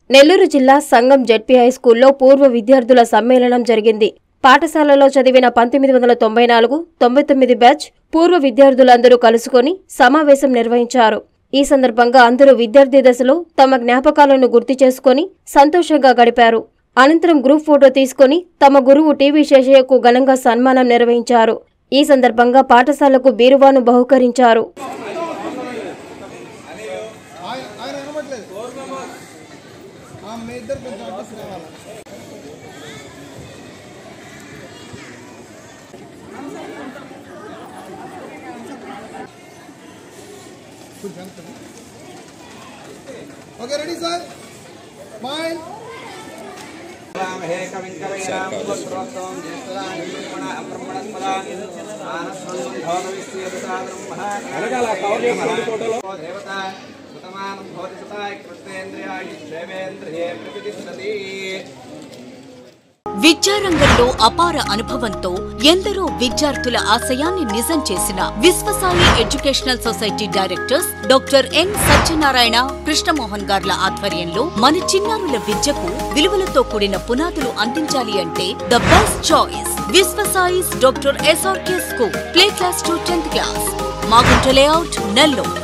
నెల్లూరు జిల్లా సంగం ZP high స్కూల్లో పూర్వ విద్యార్థుల సమ్మేళనం జరిగింది. పాఠశాలలో చదివిన 1994-99 బ్యాచ్ పూర్వ విద్యార్థులందరూ కలుసుకొని సమావేశం నిర్వహించారు. ఈ సందర్భంగా అందరూ విద్యార్థి దశలో తమ జ్ఞాపకాలను గుర్తు చేసుకుని సంతోషంగా గడిపారు. అనంతరం గ్రూప్ ఫోటో తీసుకుని తమ గురువు టీవీ శేషయ్యకు ఘనంగా సన్మానం నిర్వహించారు. ఈ సందర్భంగా పాఠశాలకు బీరువాను బహుకరించారు. Okay, ready, sir? Smile. విద్యారంగంలో అపార అనుభవంతో ఎందరో విద్యార్థుల ఆశయాన్ని నిజం చేసిన Vishwasai educational society directors doctor N Satyanarayana Krishnamohan గార్ల ఆధ్వర్యంలో మన చిన్నారుల విద్యకు విలువలతో కూడిన పునాదులు అందించాలి అంటే the best choice Vishwasai's doctor SRK school play class to 10th class Magunta layout Nellore.